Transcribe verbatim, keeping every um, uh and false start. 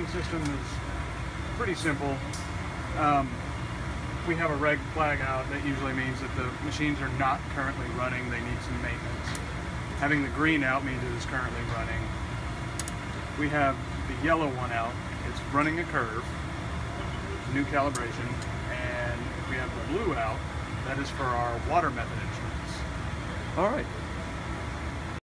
system is pretty simple. Um, we have a red flag out. That usually means that the machines are not currently running. They need some maintenance. Having the green out means it is currently running. We have the yellow one out. It's running a curve, new calibration, and if we have the blue out, that is for our water method instruments. All right.